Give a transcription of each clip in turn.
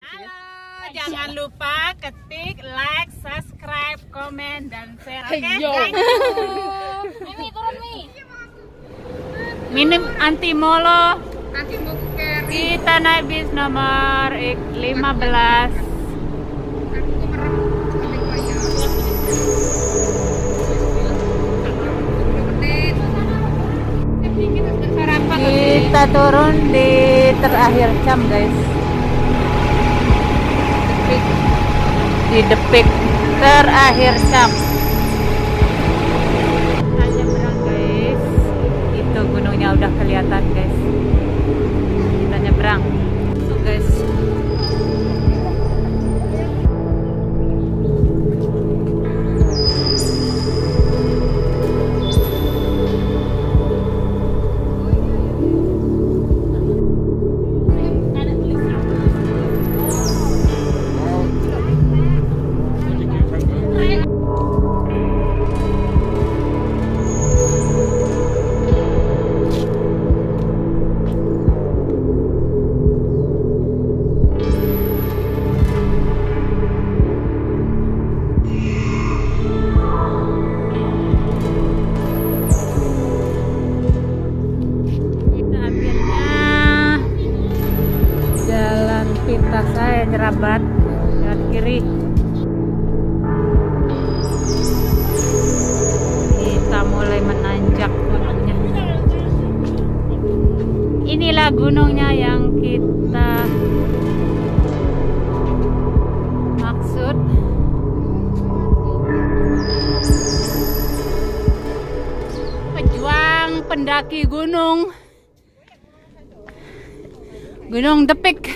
Halo, jangan lupa ketik like, subscribe, komen, dan share. Oke? Mimi turun Mi. Minim anti molo. Kita naik bis nomor 15. Kita turun di terakhir jam guys, di Depik terakhir jam. Kita nyebrang guys, itu gunungnya udah kelihatan guys. Kita nyebrang guys. Pintas saya nyerabat jalan kiri. Kita mulai menanjak gunungnya. Inilah gunungnya yang kita maksud. Pejuang pendaki gunung Depik.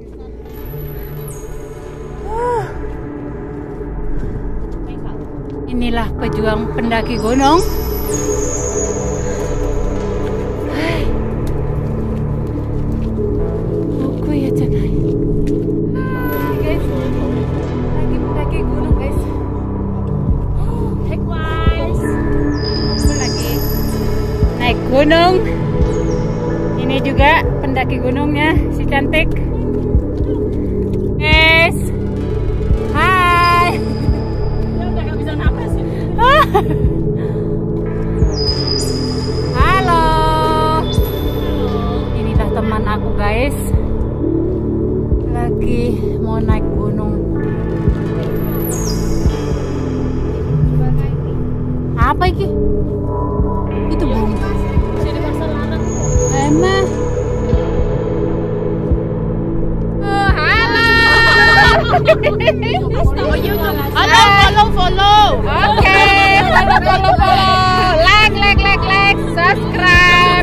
Inilah pejuang pendaki gunung. Buku ya canai. Guys, lagi pendaki gunung guys. Hey guys, aku lagi naik gunung. Ini juga pendaki gunungnya si cantik. Guys, hai. Halo. Inilah teman aku guys, lagi mau naik gunung. Apa ini? Itu bung. Emang. Halo, follow. Oke, follow. Like, subscribe.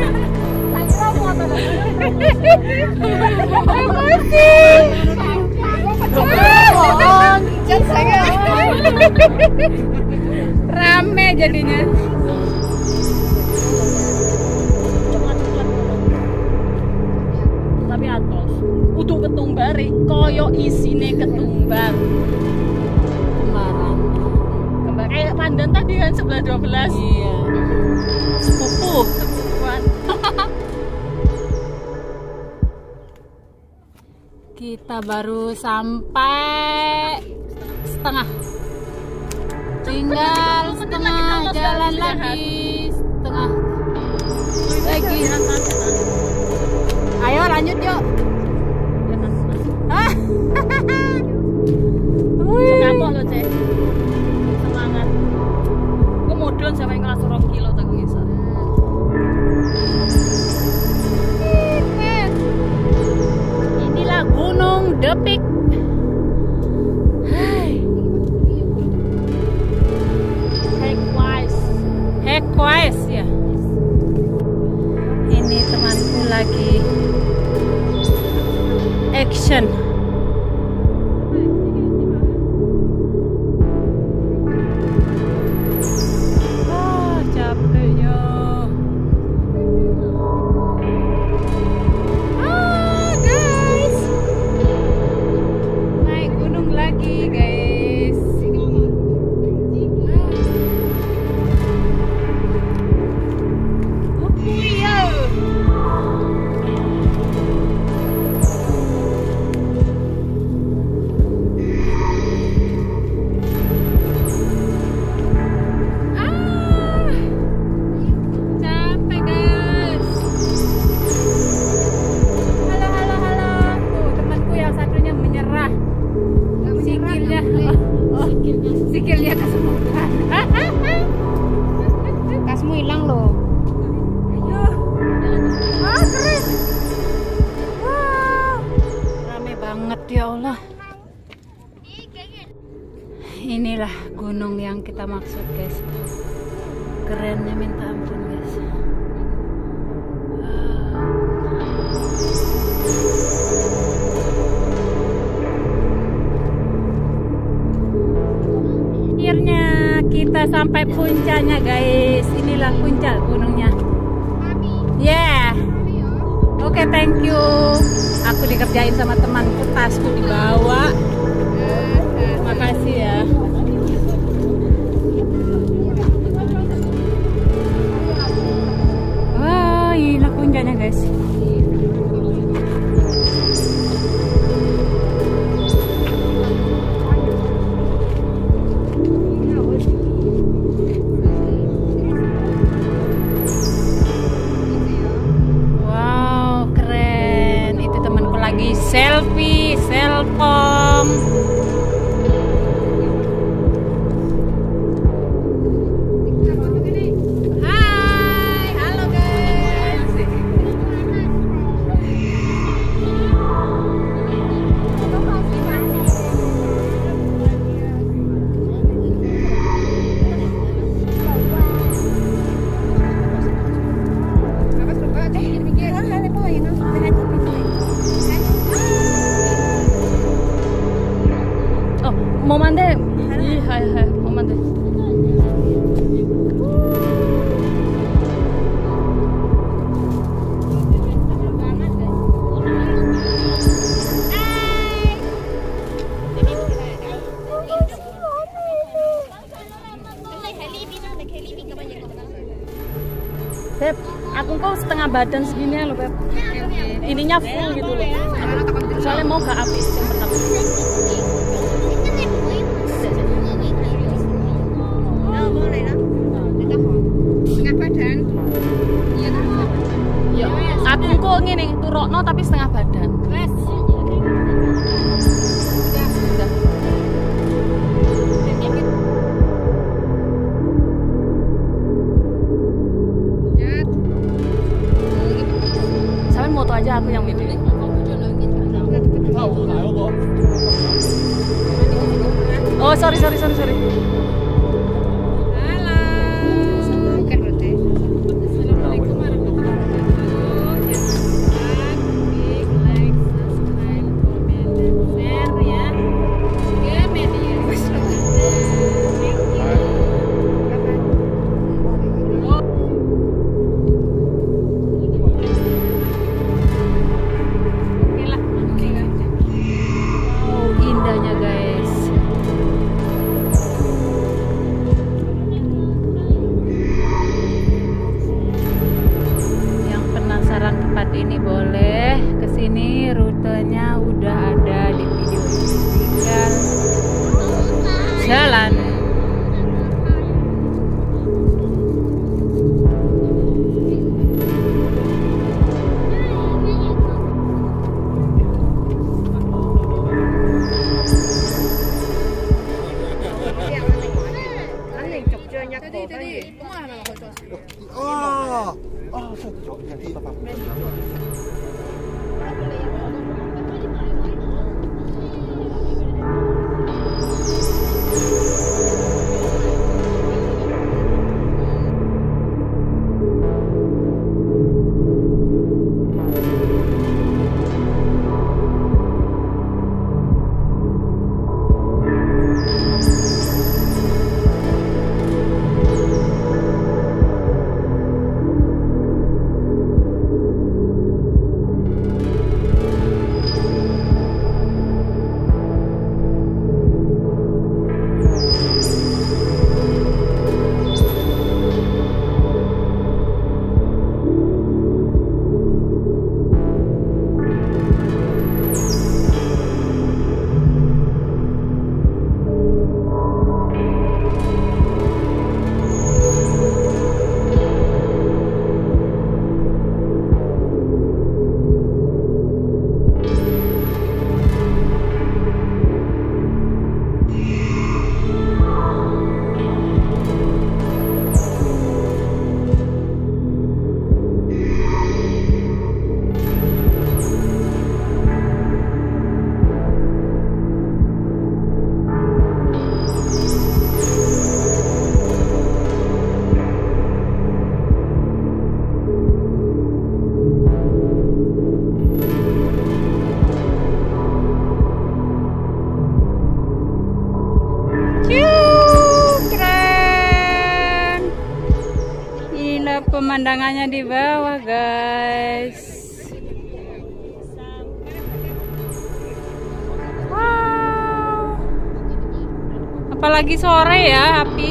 Rame jadinya. Tapi atos kudu ketumbari koyo isine ketumbar. Kayak pandan tadi kan 11-12. Iya. Sepupuan. Kita baru sampai setengah. Tinggal setengah jalan lagi. Setengah lagi. Ayo lanjut yuk. Kapok lo cek. Semangat. Gue mudun sampai ngelas 2 kilo tak ngisor. Inilah Gunung Depik. Hekwas ya. Ini temanku lagi action. Dikirnya kesemutan. Tasmu hilang loh. Ayo. Ah, keren. Wow. Rame banget ya Allah. Inilah gunung yang kita maksud guys. Kerennya minta ampun guys. Akhirnya kita sampai puncaknya guys. Inilah puncak gunungnya. Yeah. Oke, thank you. Aku dikerjain sama temanku, tasku dibawa. Makasih ya. Wah, inilah puncaknya guys. Wow, keren. Itu temanku lagi selfie, selfom. Mau mandi? Hai, mau mandi. Beb, aku kok setengah badan segini loh Beb. Ininya full gitu loh. Soalnya mau gak habis yang pertama. Ya, aku kok ngene turokno tapi setengah badan. Wes. Udah. Sampai moto aja aku yang video. Oh, sorry. pemandangannya di bawah, guys. Wow. Apalagi sore ya, api.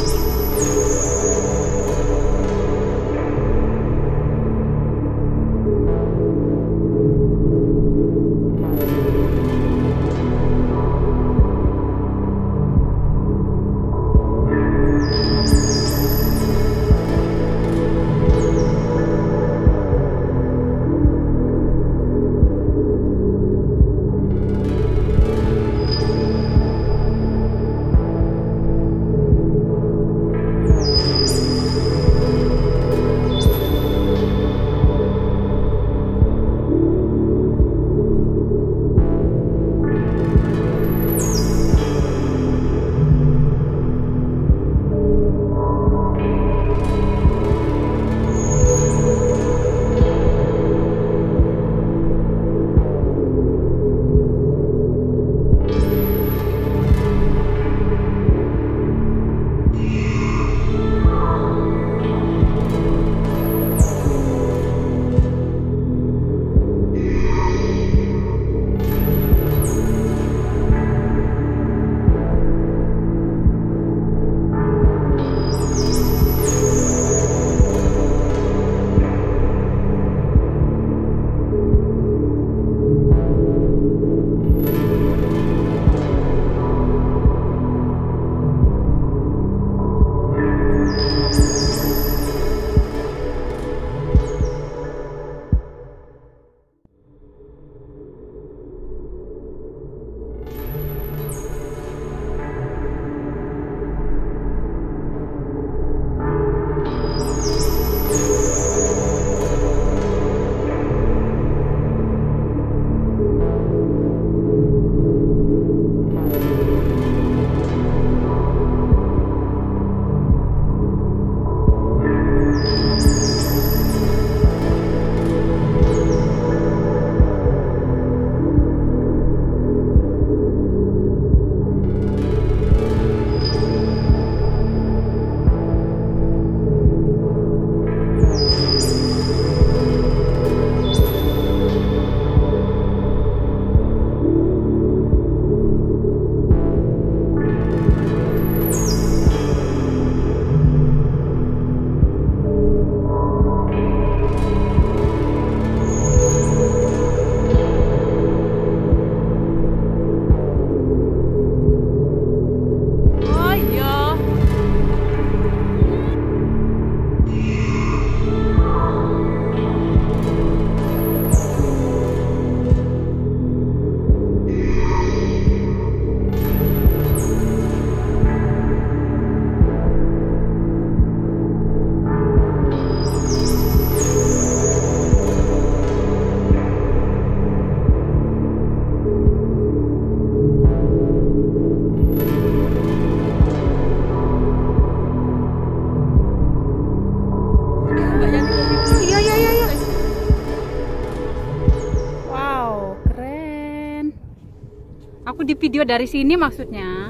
Aku di video dari sini maksudnya.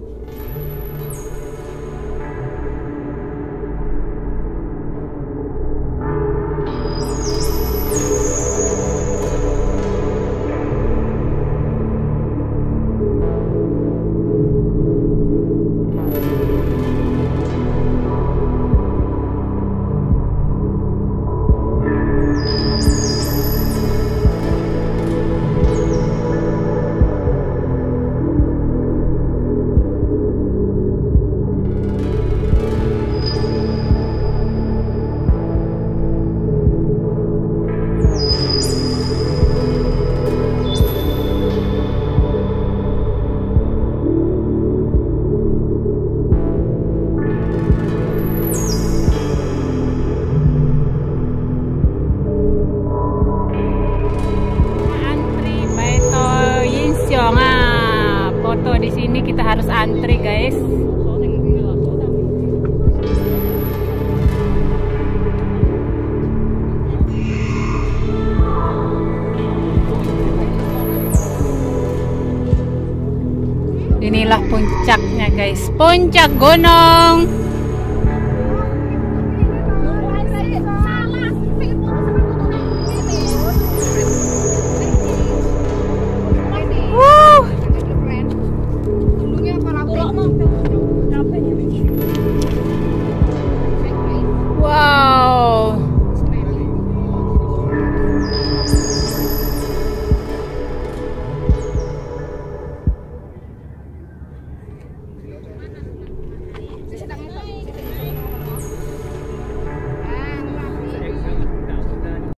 Foto di sini kita harus antri, guys. Inilah puncaknya, guys. Puncak gunung.